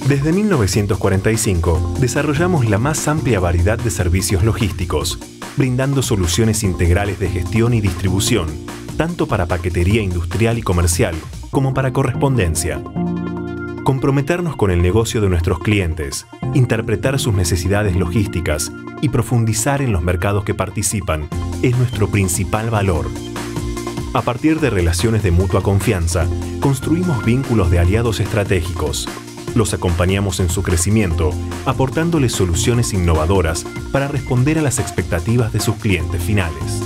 Desde 1945, desarrollamos la más amplia variedad de servicios logísticos, brindando soluciones integrales de gestión y distribución, tanto para paquetería industrial y comercial como para correspondencia. Comprometernos con el negocio de nuestros clientes, interpretar sus necesidades logísticas y profundizar en los mercados que participan es nuestro principal valor. A partir de relaciones de mutua confianza, construimos vínculos de aliados estratégicos. Los acompañamos en su crecimiento, aportándoles soluciones innovadoras para responder a las expectativas de sus clientes finales.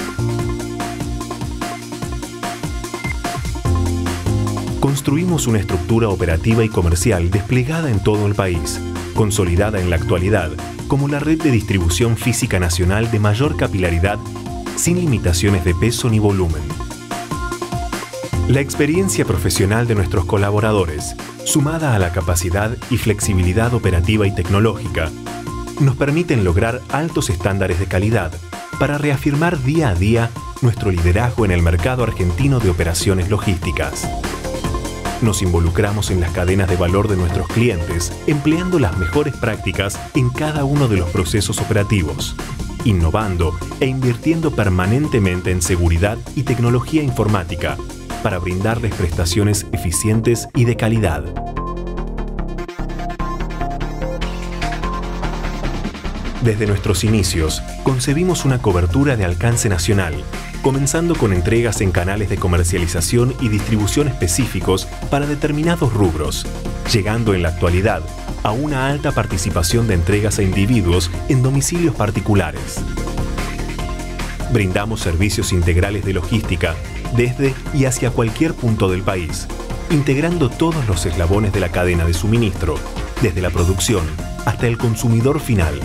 Construimos una estructura operativa y comercial desplegada en todo el país, consolidada en la actualidad como la red de distribución física nacional de mayor capilaridad, sin limitaciones de peso ni volumen. La experiencia profesional de nuestros colaboradores, sumada a la capacidad y flexibilidad operativa y tecnológica, nos permiten lograr altos estándares de calidad para reafirmar día a día nuestro liderazgo en el mercado argentino de operaciones logísticas. Nos involucramos en las cadenas de valor de nuestros clientes, empleando las mejores prácticas en cada uno de los procesos operativos, innovando e invirtiendo permanentemente en seguridad y tecnología informática para brindarles prestaciones eficientes y de calidad. Desde nuestros inicios, concebimos una cobertura de alcance nacional, comenzando con entregas en canales de comercialización y distribución específicos para determinados rubros, llegando en la actualidad a una alta participación de entregas a individuos en domicilios particulares. Brindamos servicios integrales de logística desde y hacia cualquier punto del país, integrando todos los eslabones de la cadena de suministro, desde la producción hasta el consumidor final.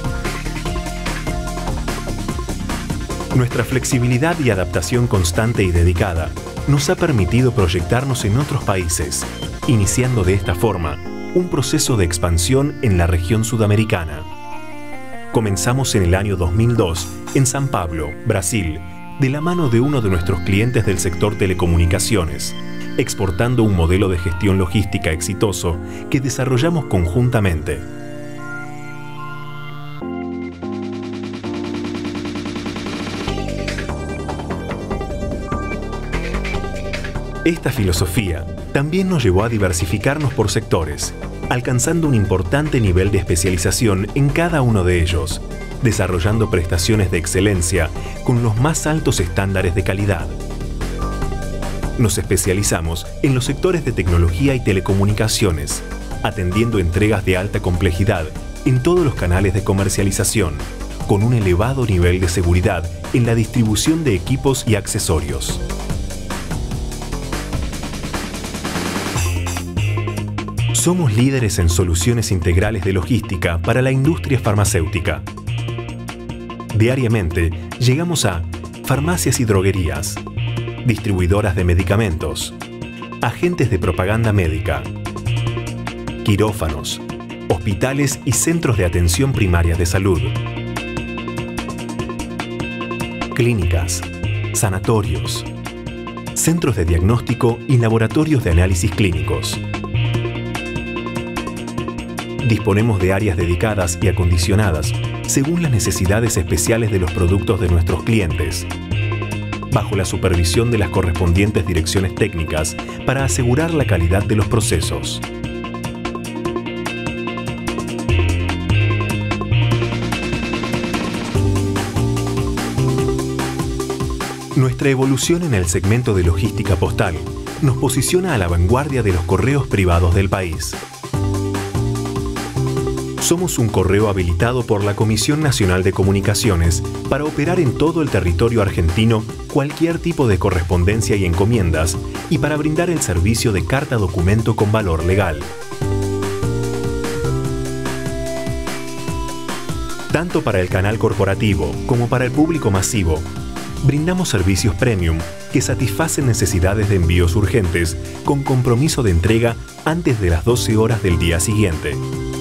Nuestra flexibilidad y adaptación constante y dedicada nos ha permitido proyectarnos en otros países, iniciando de esta forma un proceso de expansión en la región sudamericana. Comenzamos en el año 2002 en San Pablo, Brasil, de la mano de uno de nuestros clientes del sector telecomunicaciones, exportando un modelo de gestión logística exitoso que desarrollamos conjuntamente. Esta filosofía también nos llevó a diversificarnos por sectores, alcanzando un importante nivel de especialización en cada uno de ellos, desarrollando prestaciones de excelencia con los más altos estándares de calidad. Nos especializamos en los sectores de tecnología y telecomunicaciones, atendiendo entregas de alta complejidad en todos los canales de comercialización, con un elevado nivel de seguridad en la distribución de equipos y accesorios. Somos líderes en soluciones integrales de logística para la industria farmacéutica. Diariamente llegamos a farmacias y droguerías, distribuidoras de medicamentos, agentes de propaganda médica, quirófanos, hospitales y centros de atención primaria de salud, clínicas, sanatorios, centros de diagnóstico y laboratorios de análisis clínicos. Disponemos de áreas dedicadas y acondicionadas según las necesidades especiales de los productos de nuestros clientes, bajo la supervisión de las correspondientes direcciones técnicas para asegurar la calidad de los procesos. Nuestra evolución en el segmento de logística postal nos posiciona a la vanguardia de los correos privados del país. Somos un correo habilitado por la Comisión Nacional de Comunicaciones para operar en todo el territorio argentino cualquier tipo de correspondencia y encomiendas y para brindar el servicio de carta documento con valor legal. Tanto para el canal corporativo como para el público masivo, brindamos servicios premium que satisfacen necesidades de envíos urgentes con compromiso de entrega antes de las 12 horas del día siguiente.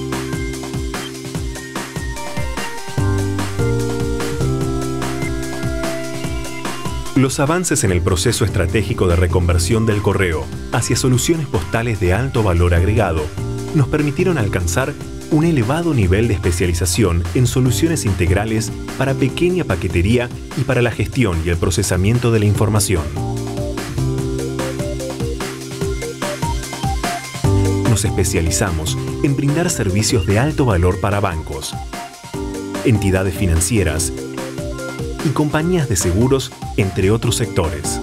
Los avances en el proceso estratégico de reconversión del correo hacia soluciones postales de alto valor agregado nos permitieron alcanzar un elevado nivel de especialización en soluciones integrales para pequeña paquetería y para la gestión y el procesamiento de la información. Nos especializamos en brindar servicios de alto valor para bancos, entidades financieras y compañías de seguros, entre otros sectores.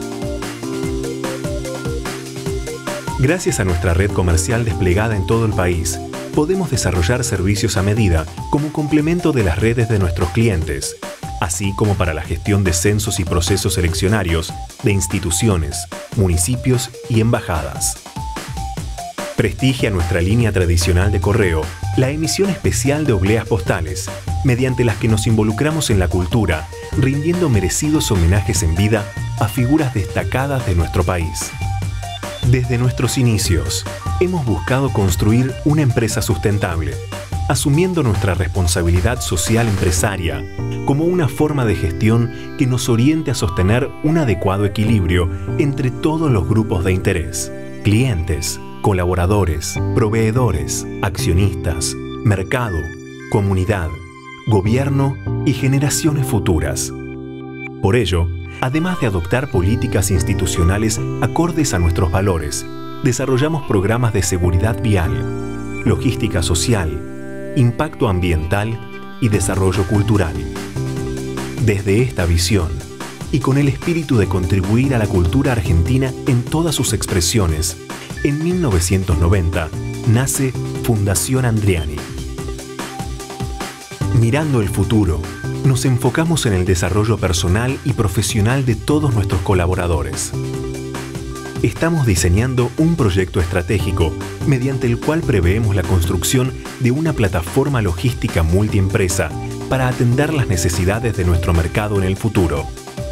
Gracias a nuestra red comercial desplegada en todo el país, podemos desarrollar servicios a medida como complemento de las redes de nuestros clientes, así como para la gestión de censos y procesos eleccionarios de instituciones, municipios y embajadas. Prestigia nuestra línea tradicional de correo la emisión especial de obleas postales, mediante las que nos involucramos en la cultura, rindiendo merecidos homenajes en vida a figuras destacadas de nuestro país. Desde nuestros inicios, hemos buscado construir una empresa sustentable, asumiendo nuestra responsabilidad social empresaria como una forma de gestión que nos oriente a sostener un adecuado equilibrio entre todos los grupos de interés: clientes, colaboradores, proveedores, accionistas, mercado, comunidad, gobierno y generaciones futuras. Por ello, además de adoptar políticas institucionales acordes a nuestros valores, desarrollamos programas de seguridad vial, logística social, impacto ambiental y desarrollo cultural. Desde esta visión, y con el espíritu de contribuir a la cultura argentina en todas sus expresiones, en 1990 nace Fundación Andriani. Mirando el futuro, nos enfocamos en el desarrollo personal y profesional de todos nuestros colaboradores. Estamos diseñando un proyecto estratégico mediante el cual preveemos la construcción de una plataforma logística multiempresa para atender las necesidades de nuestro mercado en el futuro.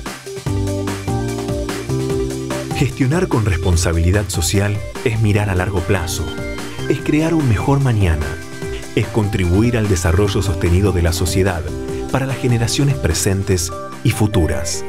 Gestionar con responsabilidad social es mirar a largo plazo, es crear un mejor mañana, es contribuir al desarrollo sostenido de la sociedad para las generaciones presentes y futuras.